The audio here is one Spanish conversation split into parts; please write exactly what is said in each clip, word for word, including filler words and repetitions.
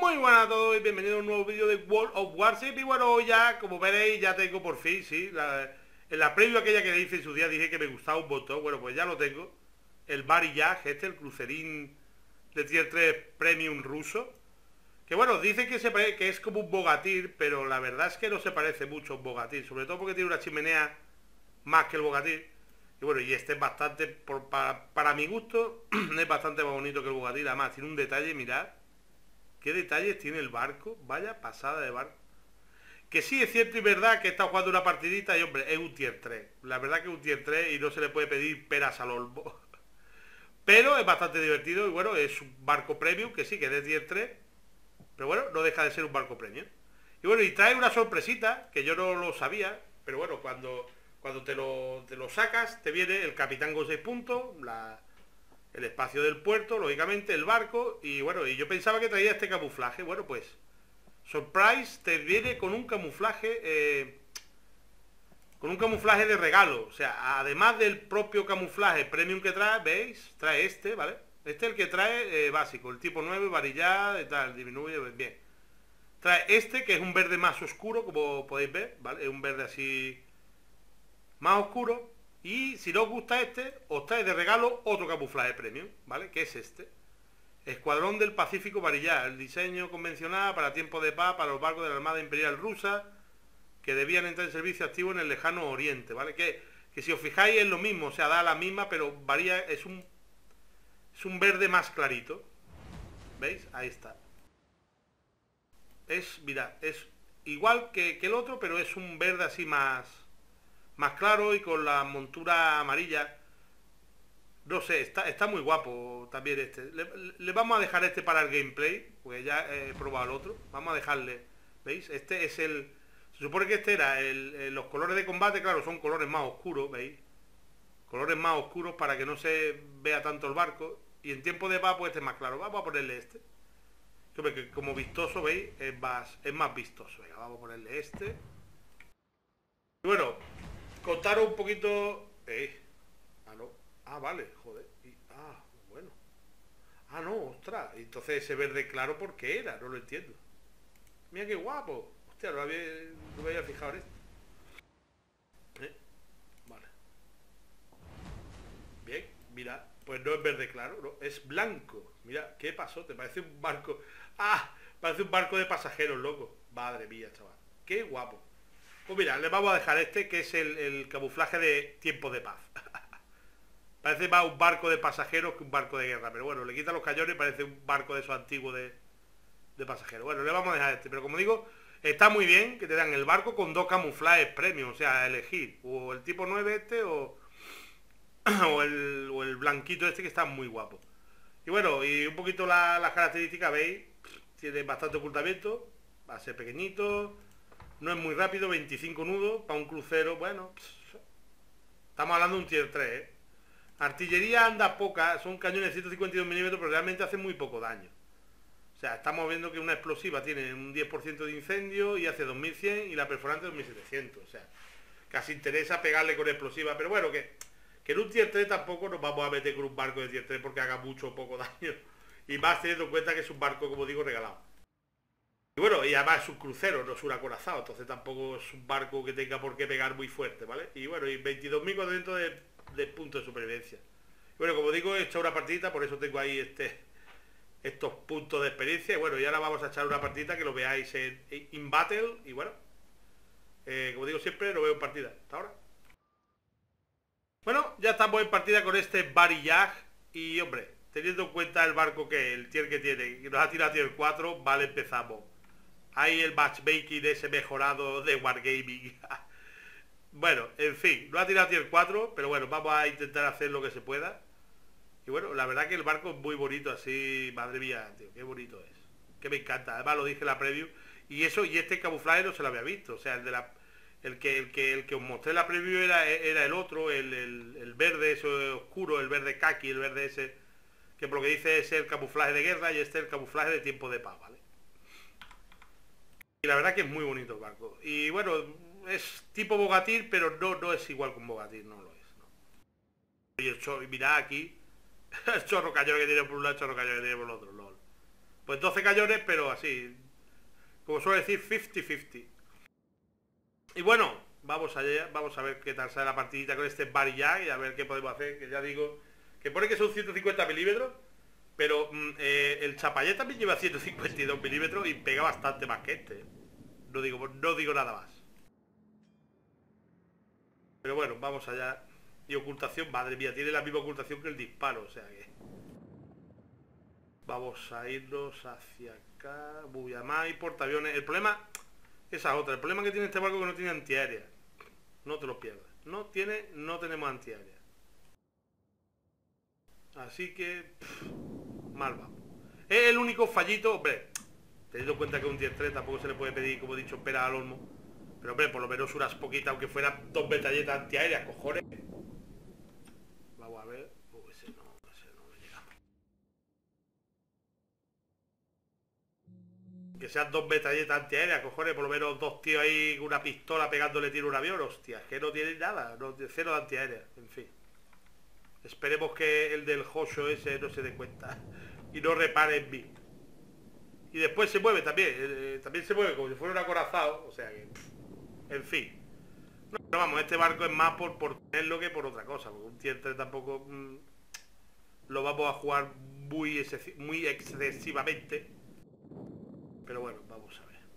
Muy buenas a todos y bienvenidos a un nuevo vídeo de World of Warship. Y bueno, hoy ya, como veréis, ya tengo por fin, sí, la, en la preview aquella que le hice en su día dije que me gustaba un botón. Bueno, pues ya lo tengo. El Bariyaj, este, el crucerín de tier tres Premium ruso. Que bueno, dicen que, se que es como un Bogatir, pero la verdad es que no se parece mucho a un Bogatir. Sobre todo porque tiene una chimenea más que el Bogatir. Y bueno, y este es bastante, por, para, para mi gusto, es bastante más bonito que el Bogatir. Además, tiene un detalle, mirad. ¿Qué detalles tiene el barco? Vaya pasada de barco. Que sí, es cierto y verdad que está jugando una partidita y hombre, es un tier tres. La verdad que es un tier tres y no se le puede pedir peras al olmo. Pero es bastante divertido y bueno, es un barco premium, que sí, que es de tier tres. Pero bueno, no deja de ser un barco premium. Y bueno, y trae una sorpresita, que yo no lo sabía, pero bueno, cuando, cuando te, lo, te lo sacas, te viene el capitán con seis puntos, la... el espacio del puerto, lógicamente, el barco, y bueno, y yo pensaba que traía este camuflaje. Bueno, pues, Surprise te viene con un camuflaje, eh, con un camuflaje de regalo. O sea, además del propio camuflaje premium que trae, ¿veis? Trae este, ¿vale? Este es el que trae eh, básico, el tipo nueve, varillada y tal, disminuye, bien. Trae este, que es un verde más oscuro, como podéis ver, ¿vale? Es un verde así más oscuro. Y si no os gusta este, os trae de regalo otro camuflaje premium, ¿vale? Que es este. Escuadrón del Pacífico Bariyaj, el diseño convencional para tiempo de paz para los barcos de la Armada Imperial Rusa que debían entrar en servicio activo en el lejano oriente, ¿vale? Que, que si os fijáis es lo mismo, o sea, da la misma, pero varía, es un, es un verde más clarito. ¿Veis? Ahí está. Es, mirad, es igual que, que el otro, pero es un verde así más... más claro y con la montura amarilla. No sé, está, está muy guapo también este. Le, le vamos a dejar este para el gameplay, porque ya he probado el otro. Vamos a dejarle, ¿veis? Este es el... Se supone que este era el, el, los colores de combate, claro, son colores más oscuros, ¿veis? Colores más oscuros para que no se vea tanto el barco. Y en tiempo de paz, pues este es más claro. Vamos a ponerle este. Que como vistoso, ¿veis? Es más, es más vistoso. Venga, vamos a ponerle este. Y bueno, contaros un poquito... Eh. Ah, no. Ah, vale, joder. Y, ah, bueno. Ah, no, ostras. Entonces ese verde claro, ¿por qué era? No lo entiendo. Mira qué guapo. Hostia, no, había, no me había fijado en esto. Eh, vale. Bien, mira. Pues no es verde claro, no. Es blanco. Mira, ¿qué pasó? ¿Te parece un barco? Ah, parece un barco de pasajeros, loco. Madre mía, chaval. Qué guapo. Pues mira, le vamos a dejar este, que es el, el camuflaje de tiempo de paz. Parece más un barco de pasajeros que un barco de guerra. Pero bueno, le quita los cañones y parece un barco de esos antiguos de, de pasajeros. Bueno, le vamos a dejar este. Pero como digo, está muy bien que te dan el barco con dos camuflajes premium. O sea, a elegir. O el tipo nueve este o, o, el, o el blanquito este que está muy guapo. Y bueno, y un poquito las la características, ¿veis? Tiene bastante ocultamiento. Va a ser pequeñito. No es muy rápido, veinticinco nudos. Para un crucero, bueno. Estamos hablando de un tier tres, ¿eh? Artillería anda poca, son cañones de ciento cincuenta y dos milímetros, pero realmente hacen muy poco daño. O sea, estamos viendo que una explosiva tiene un diez por ciento de incendio y hace dos mil cien y la perforante dos mil setecientos. O sea, casi interesa pegarle con explosiva. Pero bueno, que, que en un tier tres tampoco nos vamos a meter con un barco de tier tres porque haga mucho o poco daño. Y más teniendo en cuenta que es un barco, como digo, regalado. Y bueno, y además es un crucero, no es un acorazado, entonces tampoco es un barco que tenga por qué pegar muy fuerte, ¿vale? Y bueno, y veintidós mil cuatrocientos de, de puntos de supervivencia. Y bueno, como digo, he echado una partidita, por eso tengo ahí este estos puntos de experiencia. Y bueno, y ahora vamos a echar una partidita que lo veáis en In Battle. Y bueno, eh, como digo siempre, lo veo en partida. Hasta ahora. Bueno, ya estamos en partida con este Bariyaj. Y hombre, teniendo en cuenta el barco que el tier que tiene, que nos ha tirado tier cuatro, vale, empezamos. Hay el matchmaking ese mejorado de Wargaming. Bueno, en fin, no ha tirado tier cuatro, pero bueno, vamos a intentar hacer lo que se pueda. Y bueno, la verdad que el barco es muy bonito así, madre mía, tío, qué bonito es. Que me encanta, además lo dije en la preview. Y eso, y este camuflaje no se lo había visto, o sea, el de la... El que, el que, el que os mostré en la preview era, era el otro, el, el, el verde ese oscuro, el verde kaki, el verde ese, que por lo que dice es el camuflaje de guerra y este es el camuflaje de tiempo de paz, ¿vale? Y la verdad que es muy bonito el barco. Y bueno, es tipo Bogatir, pero no, no es igual con Bogatir, no lo es. No. Y el chorro, mirad aquí, el chorro cañón que tiene por un lado, el chorro cañón que tiene por el otro, lol. Pues doce cañones, pero así, como suele decir, cincuenta cincuenta. Y bueno, vamos allá, vamos a ver qué tal sale la partidita con este Barilla y a ver qué podemos hacer, que ya digo, que pone que son ciento cincuenta milímetros, pero mm, eh, el Chapayet también lleva ciento cincuenta y dos milímetros y pega bastante más que este. No digo, no digo nada más. Pero bueno, vamos allá. Y ocultación, madre mía, tiene la misma ocultación que el disparo, o sea que... Vamos a irnos hacia acá. Buyamá y portaaviones. El problema... Esa es otra. El problema que tiene este barco es que no tiene antiaérea. No te lo pierdas. No tiene, no tenemos antiaérea. Así que... Pff, mal vamos. Es el único fallito, hombre. Teniendo en cuenta que un diez tres tampoco se le puede pedir, como he dicho, pera al olmo. Pero hombre, por lo menos unas poquitas, aunque fueran dos metralletas antiaéreas, cojones. Vamos a ver. Uh, ese no, ese no le llegamos. Que sean dos metralletas antiaéreas, cojones, por lo menos dos tíos ahí con una pistola pegándole tiro a un avión, hostia, que no tienen nada, no, cero de antiaérea, en fin. Esperemos que el del Josho ese no se dé cuenta y no repare en mí. Y después se mueve también, eh, también se mueve como si fuera un acorazado, o sea que... En fin. No, pero vamos, este barco es más por, por tenerlo que por otra cosa, porque un tier tres tampoco mmm, lo vamos a jugar muy, muy excesivamente. Pero bueno, vamos a ver.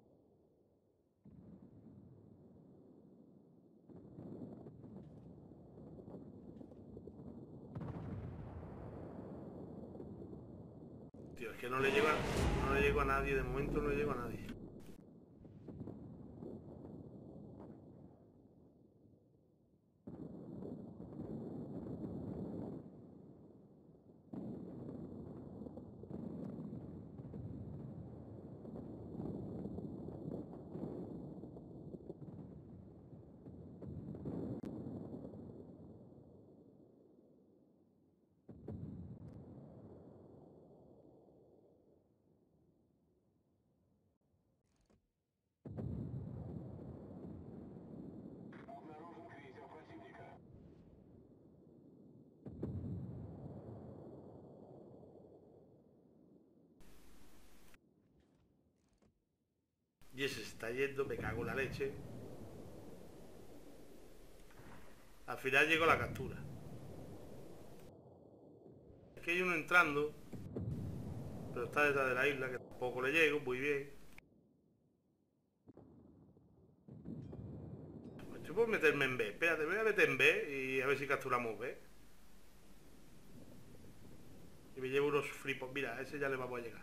Tío, es que no le llego a, no le llego a nadie, de momento no le llego a nadie. Y ese se está yendo, me cago en la leche. Al final llego a la captura. Es que hay uno entrando, pero está detrás de la isla, que tampoco le llego muy bien. Pues yo puedo meterme en B. Espérate, me voy a meter en B y a ver si capturamos B. Y me llevo unos fripos. Mira, a ese ya le vamos a llegar.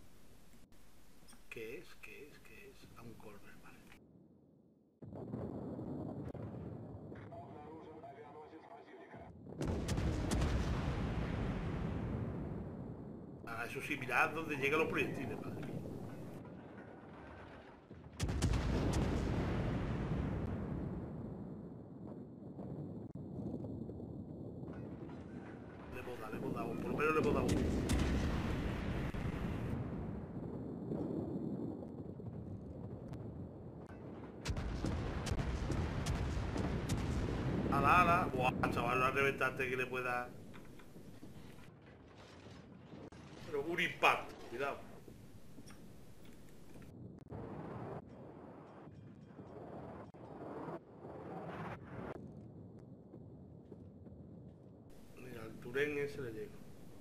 ¿Qué es? ¿Qué es? ¿Qué es? A un corner, vale. Ah, eso sí, mirad dónde llegan los proyectiles, madre mía. Le hemos dado, le hemos dado, por lo menos le hemos dado uno. Ala, ala. Buah, chaval, no reventante que le pueda... Pero un impacto, cuidado. Mira, al Turén ese le llego.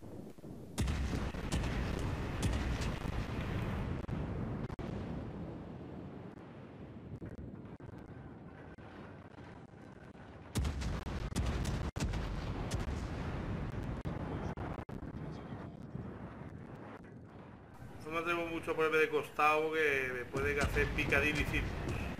No me atrevo mucho a ponerme de costado que me pueden hacer picadilly y círculos.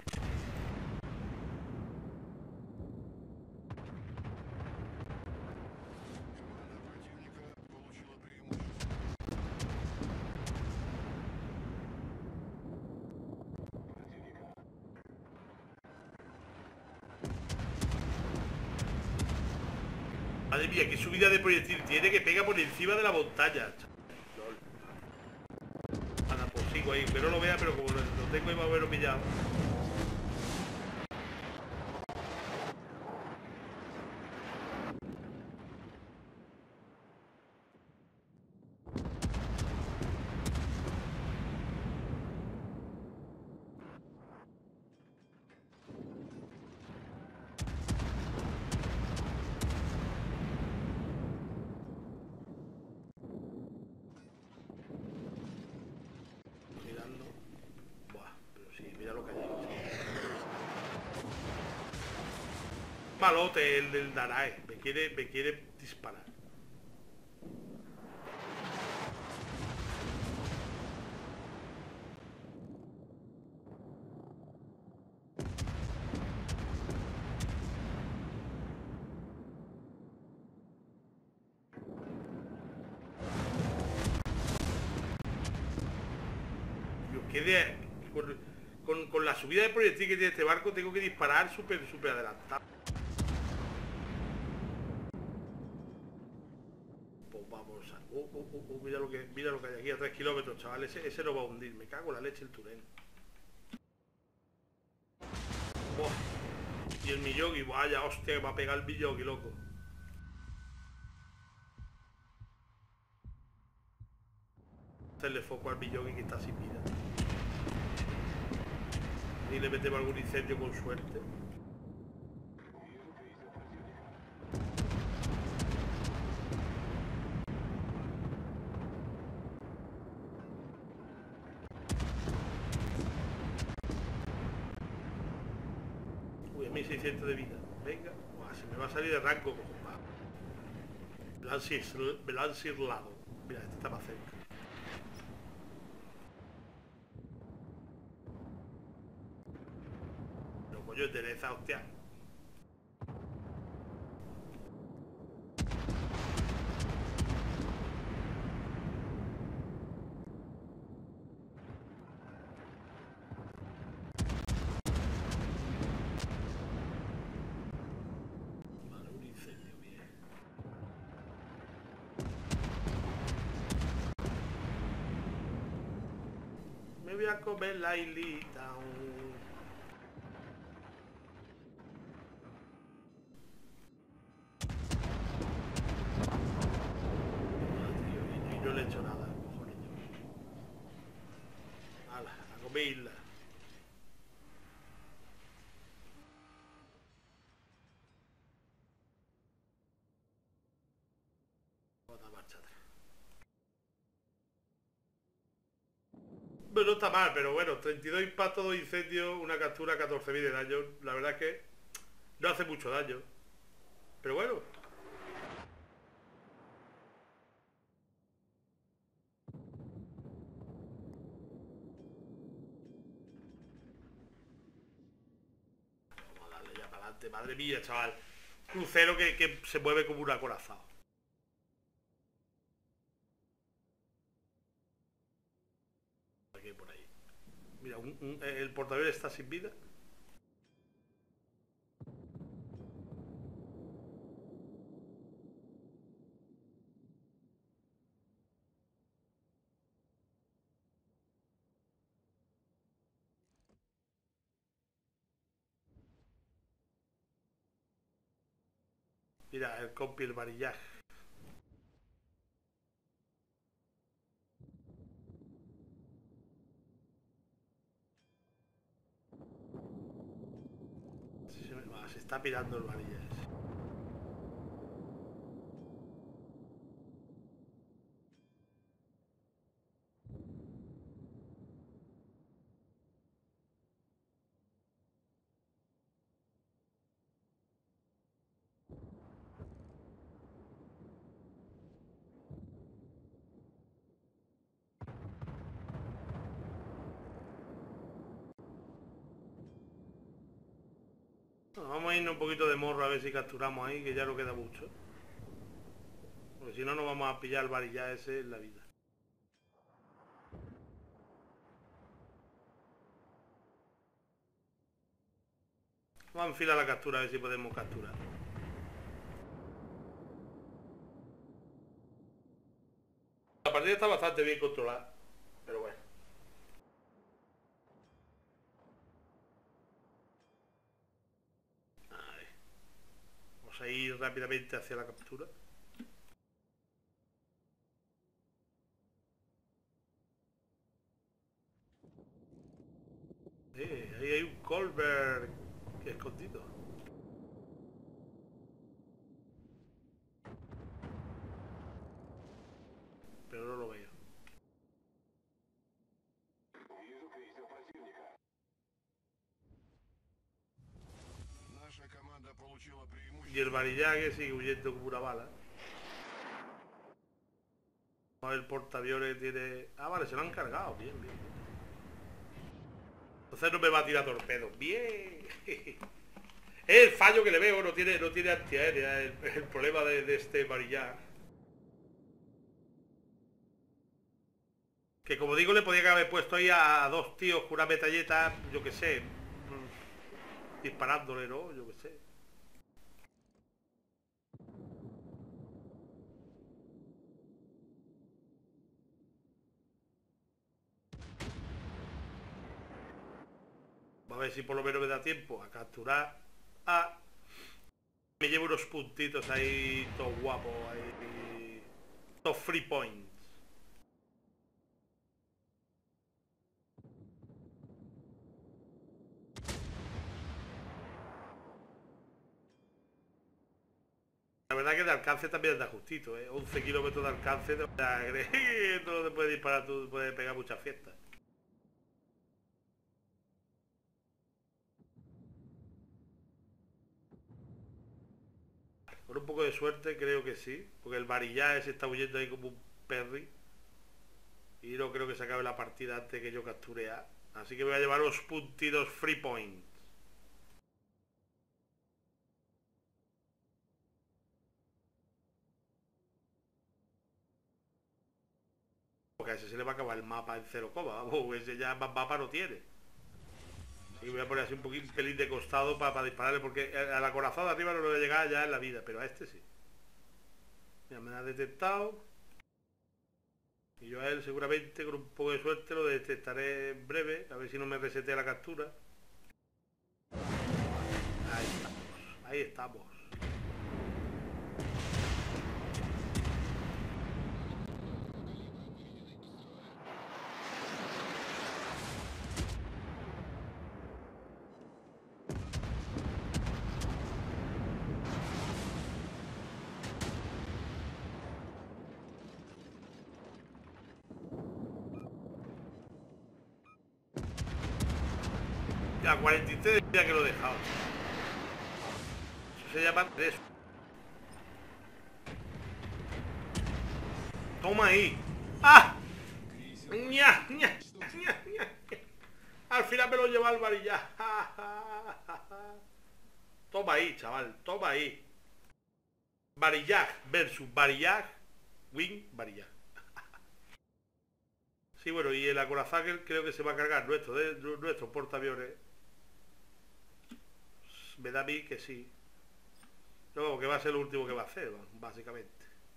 Madre mía, qué subida de proyectil tiene, que pega por encima de la montaña. Anda, pues sigo ahí, que no lo vea, pero como lo tengo ahí más o menos pillado. Malote el del Danae. Me quiere, me quiere disparar. Yo quedé con, con, con la subida de proyectil que tiene este barco tengo que disparar súper, súper adelantado. Pues vamos a... Uh, uh, uh, uh, mira lo que, mira lo que hay aquí a tres kilómetros, chaval. Ese, ese no va a hundir. Me cago en la leche el Turén. Buah. Y el Miyogi, vaya hostia, que va a pegar el Miyogi, loco. Hacerle foco al Miyogi que está sin vida. Y le metemos algún incendio con suerte. Uy, a mí seiscientos de vida. Venga. Buah, se me va a salir de rango. Me lo han cir- me lo han cirlado. Mira, este está más cerca. Pero coño, endereza, hostia. Vale, un incendio, bien. Me voy a comer la hilita. Y no le he hecho nada, cojones. Hala, a comerla. Otra marcha atrás. Bueno, no está mal, pero bueno, treinta y dos impactos, dos incendios, una captura, catorce mil de daño. La verdad es que no hace mucho daño. Pero bueno. Vamos a darle ya para adelante. Madre mía, chaval. Crucero que, que se mueve como un acorazado. Aquí por ahí. Mira, un, un, el portaaviones está sin vida. Mira, el compi, el varillaje. Se, me- se está pirando el varillaje. Bueno, vamos a irnos un poquito de morro a ver si capturamos ahí, que ya no queda mucho. Porque si no, nos vamos a pillar el varillaje ese en la vida. Vamos a enfilar la captura a ver si podemos capturar. La partida está bastante bien controlada, pero bueno. Vale. Vamos a ir rápidamente hacia la captura. Eh, ahí hay un Colbert que escondido. Pero no lo veo. Наша команда получила Y el varillague sigue huyendo como una bala. A ver, el portaaviones tiene... Ah, vale, se lo han cargado. Bien, bien, bien. Entonces no me va a tirar torpedos. Bien. Es el fallo que le veo. No tiene, no tiene antiaérea. El, el problema de, de este varillague. Que como digo, le podía haber puesto ahí a, a dos tíos con una metalleta, yo que sé, disparándole, ¿no? Yo que sé. A ver si por lo menos me da tiempo a capturar a... Me llevo unos puntitos ahí, todos guapos, ahí... Todos free points. La verdad que de alcance también da justito, ¿eh? once kilómetros de alcance, o sea, que no te puedes disparar, tú puedes pegar muchas fiestas. Con un poco de suerte creo que sí, porque el varillá se está huyendo ahí como un perry. Y no creo que se acabe la partida antes que yo capture A. Así que voy a llevar los puntitos free points. Porque a ese se le va a acabar el mapa en cero coma. Vamos, ese ya más mapa no tiene. Y voy a poner así un poquito pelín de costado para, para dispararle, porque a la corazón de arriba no lo voy a llegar ya en la vida, pero a este sí. Mira, me ha detectado. Y yo a él seguramente con un poco de suerte lo detectaré en breve, a ver si no me resetea la captura. Ahí estamos, ahí estamos. A cuarenta y tres ya que lo he dejado. Eso se llama tres. Toma ahí. ¡Ah! ¡Ña, ña, ña, ña! Al final me lo lleva al varillá. Toma ahí, chaval. Toma ahí. Varillaj versus Varillaj. Win Varillaj. Sí, bueno, y el acorazado creo que se va a cargar nuestro, ¿eh? Nuestro portaaviones. Me da a mí que sí. No, que va a ser lo último que va a hacer, básicamente.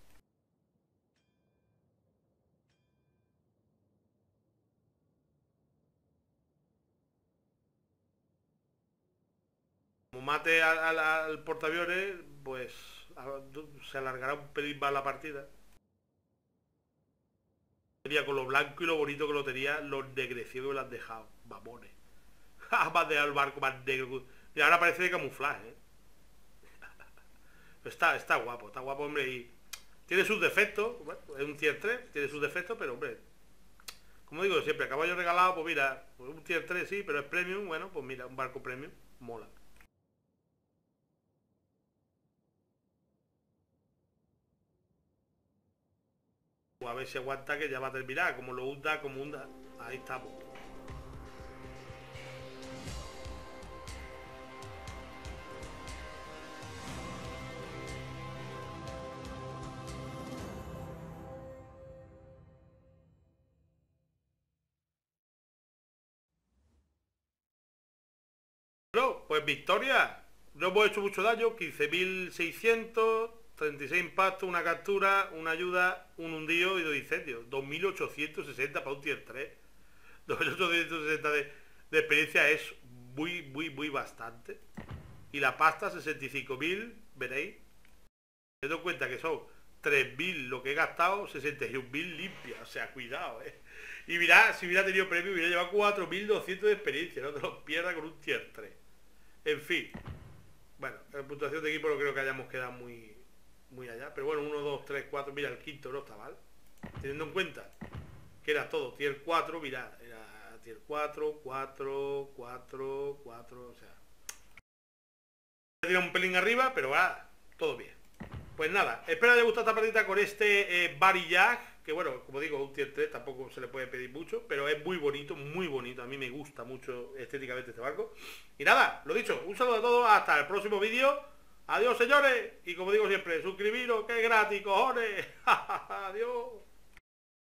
Como mate al, al, al portaaviones, pues a, se alargará un pelín más la partida. Tenía con lo blanco y lo bonito que lo tenía, lo ennegrecido que lo han dejado. Mamones. Más de el barco más negro. Y ahora parece de camuflaje, ¿eh? Está, está guapo, está guapo, hombre. Y tiene sus defectos. Bueno, es un tier tres, tiene sus defectos, pero hombre. Como digo siempre, a caballo regalado, pues mira, pues un tier tres sí, pero es premium, bueno, pues mira, un barco premium, mola. Pues a ver si aguanta que ya va a terminar, como lo hunda, como hunda. Ahí estamos. Bueno, pues victoria. No hemos hecho mucho daño, quince mil seiscientos, treinta y seis impactos, una captura, una ayuda, un hundido y dos incendios. dos mil ochocientos sesenta para un tier tres. dos mil ochocientos sesenta de, de experiencia es muy, muy, muy bastante. Y la pasta, sesenta y cinco mil, veréis. Me doy cuenta que son tres mil lo que he gastado, sesenta y un mil limpias. O sea, cuidado, eh. Y mirad, si hubiera tenido premio, hubiera llevado cuatro mil doscientos de experiencia. No te los pierdas con un tier tres. En fin. Bueno, en puntuación de equipo no creo que hayamos quedado muy, muy allá. Pero bueno, uno, dos, tres, cuatro. Mira, el quinto no está mal. Teniendo en cuenta que era todo tier cuatro, mirad. Era tier cuatro, cuatro, cuatro, cuatro. O sea. He tirado un pelín arriba, pero va. todo bien. Pues nada, espero que haya gustado esta partida con este eh, Barillag, que bueno, como digo, un tier tres, tampoco se le puede pedir mucho, pero es muy bonito, muy bonito. A mí me gusta mucho estéticamente este barco. Y nada, lo dicho, un saludo a todos, hasta el próximo vídeo. Adiós, señores, y como digo siempre, suscribiros, que es gratis, cojones. Adiós.